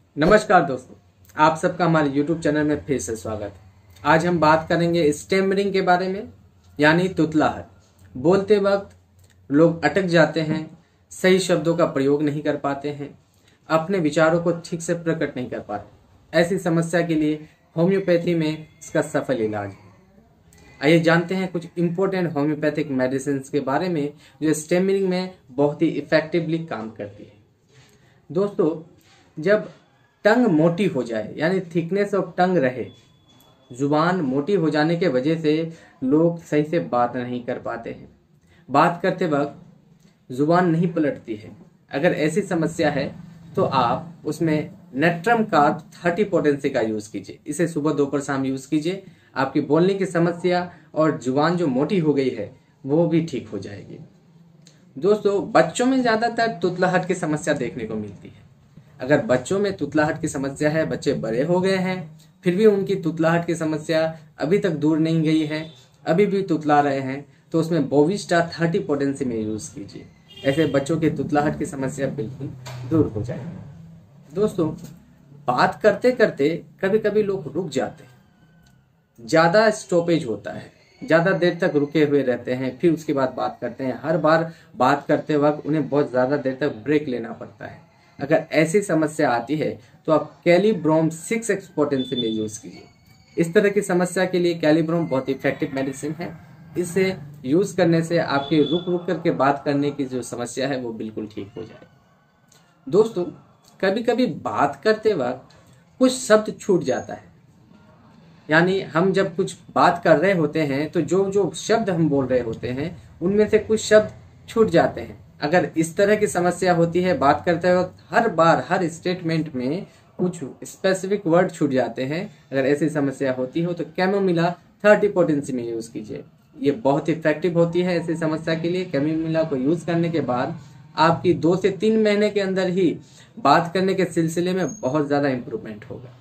नमस्कार दोस्तों, आप सबका हमारे YouTube चैनल में फिर से स्वागत है। आज हम बात करेंगे स्टैमरिंग के बारे में, यानी तुतलाहट। बोलते वक्त लोग अटक जाते हैं, सही शब्दों का प्रयोग नहीं कर पाते हैं, अपने विचारों को ठीक से प्रकट नहीं कर पाते। ऐसी समस्या के लिए होम्योपैथी में इसका सफल इलाज है। आइए जानते हैं कुछ इंपॉर्टेंट होम्योपैथिक मेडिसिन के बारे में जो स्टैमरिंग में बहुत ही इफेक्टिवली काम करती है। दोस्तों, जब टंग मोटी हो जाए यानी थिकनेस ऑफ टंग रहे, जुबान मोटी हो जाने के वजह से लोग सही से बात नहीं कर पाते हैं। बात करते वक्त जुबान नहीं पलटती है। अगर ऐसी समस्या है तो आप उसमें नेट्रम कार्ब 30 पोटेंसी का यूज कीजिए। इसे सुबह दोपहर शाम यूज कीजिए। आपकी बोलने की समस्या और जुबान जो मोटी हो गई है वो भी ठीक हो जाएगी। दोस्तों, बच्चों में ज्यादातर तुतलाहट की समस्या देखने को मिलती है। अगर बच्चों में तुतलाहट की समस्या है, बच्चे बड़े हो गए हैं फिर भी उनकी तुतलाहट की समस्या अभी तक दूर नहीं गई है, अभी भी तुतला रहे हैं, तो उसमें बोविस्टा 30 पोटेंसी में यूज कीजिए। ऐसे बच्चों की तुतलाहट की समस्या बिल्कुल दूर हो जाएगी। दोस्तों, बात करते करते कभी कभी लोग रुक जाते हैं, ज्यादा स्टॉपेज होता है, ज्यादा देर तक रुके हुए रहते हैं, फिर उसके बाद बात करते हैं। हर बार बात करते वक्त उन्हें बहुत ज्यादा देर तक ब्रेक लेना पड़ता है। अगर ऐसी समस्या आती है तो आप कैलिब्रोम 6x पोटेंसी में यूज कीजिए। इस तरह की समस्या के लिए कैलिब्रोम बहुत इफेक्टिव मेडिसिन है। इसे यूज करने से आपकी रुक रुक करके बात करने की जो समस्या है वो बिल्कुल ठीक हो जाएगी। दोस्तों, कभी कभी बात करते वक्त कुछ शब्द छूट जाता है, यानी हम जब कुछ बात कर रहे होते हैं तो जो जो शब्द हम बोल रहे होते हैं उनमें से कुछ शब्द छूट जाते हैं। अगर इस तरह की समस्या होती है, बात करते वक्त हर बार हर स्टेटमेंट में कुछ स्पेसिफिक वर्ड छूट जाते हैं, अगर ऐसी समस्या होती हो तो कैमोमिला 30 पोटेंसी में यूज कीजिए। ये बहुत इफेक्टिव होती है ऐसी समस्या के लिए। कैमोमिला को यूज करने के बाद आपकी 2 से 3 महीने के अंदर ही बात करने के सिलसिले में बहुत ज्यादा इंप्रूवमेंट होगा।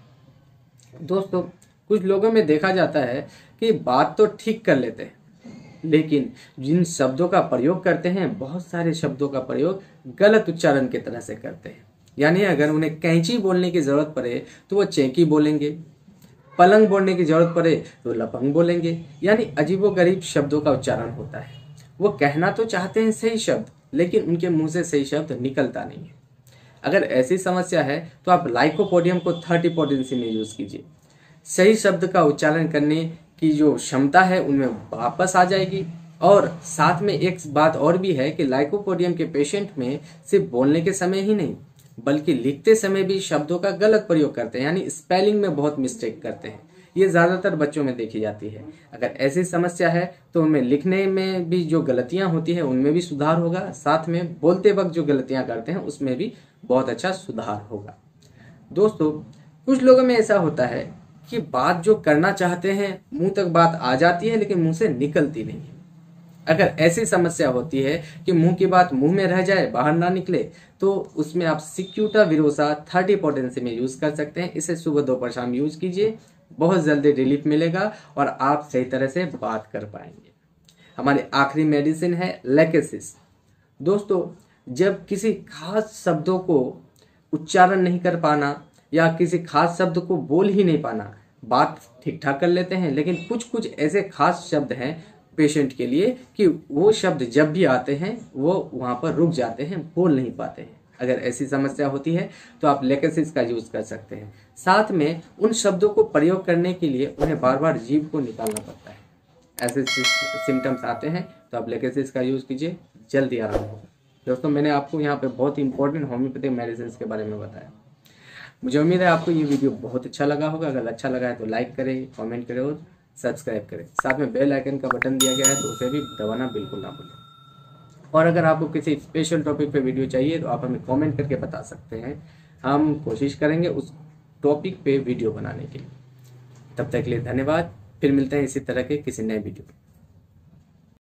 दोस्तों, कुछ लोगों में देखा जाता है कि बात तो ठीक कर लेते हैं, लेकिन जिन शब्दों का प्रयोग करते हैं, बहुत सारे शब्दों का प्रयोग गलत उच्चारण की तरह से करते हैं। यानी अगर उन्हें कैंची बोलने की जरूरत पड़े तो वो चेंकी बोलेंगे, पलंग बोलने की जरूरत पड़े तो लपंग बोलेंगे। यानी अजीबोगरीब शब्दों का उच्चारण होता है। वो कहना तो चाहते हैं सही शब्द, लेकिन उनके मुंह से सही शब्द निकलता नहीं है। अगर ऐसी समस्या है तो आप लाइकोपोडियम को 30 पोटेंसी में यूज कीजिए। सही शब्द का उच्चारण करने की जो क्षमता है उनमें वापस आ जाएगी। और साथ में एक बात और भी है कि लाइकोपोडियम के पेशेंट में सिर्फ बोलने के समय ही नहीं बल्कि लिखते समय भी शब्दों का गलत प्रयोग करते हैं, यानी स्पेलिंग में बहुत मिस्टेक करते हैं। ये ज्यादातर बच्चों में देखी जाती है। अगर ऐसी समस्या है तो उनमें लिखने में भी जो गलतियां होती है उनमें भी सुधार होगा, साथ में बोलते वक्त जो गलतियां करते हैं उसमें भी बहुत अच्छा सुधार होगा। दोस्तों, कुछ लोगों में ऐसा होता है कि बात जो करना चाहते हैं मुंह तक बात आ जाती है लेकिन मुंह से निकलती नहीं है। अगर ऐसी समस्या होती है कि मुंह की बात मुंह में रह जाए, बाहर ना निकले, तो उसमें आप सिक्यूटा विरोसा 30 पोटेंसी में यूज कर सकते हैं। इसे सुबह दोपहर शाम यूज कीजिए, बहुत जल्दी रिलीफ मिलेगा और आप सही तरह से बात कर पाएंगे। हमारी आखिरी मेडिसिन है लेकेसिस। दोस्तों, जब किसी खास शब्दों को उच्चारण नहीं कर पाना या किसी खास शब्द को बोल ही नहीं पाना, बात ठीक ठाक कर लेते हैं लेकिन कुछ कुछ ऐसे खास शब्द हैं पेशेंट के लिए कि वो शब्द जब भी आते हैं वो वहां पर रुक जाते हैं, बोल नहीं पाते हैं। अगर ऐसी समस्या होती है तो आप लेकेसिस का यूज कर सकते हैं। साथ में उन शब्दों को प्रयोग करने के लिए उन्हें बार बार जीभ को निकालना पड़ता है। ऐसे सिम्टम्स आते हैं तो आप लेकेसिस का यूज कीजिए, जल्दी आराम होगा। दोस्तों, मैंने आपको यहाँ पे बहुत इंपॉर्टेंट होम्योपैथिक मेडिसिन के बारे में बताया। मुझे उम्मीद है आपको ये वीडियो बहुत अच्छा लगा होगा। अगर अच्छा लगा है तो लाइक करें, कमेंट करें और सब्सक्राइब करें। साथ में बेल आइकन का बटन दिया गया है तो उसे भी दबाना बिल्कुल ना भूलें। और अगर आपको किसी स्पेशल टॉपिक पे वीडियो चाहिए तो आप हमें कमेंट करके बता सकते हैं। हम कोशिश करेंगे उस टॉपिक पे वीडियो बनाने के लिए। तब तक के लिए धन्यवाद। फिर मिलते हैं इसी तरह के किसी नए वीडियो में।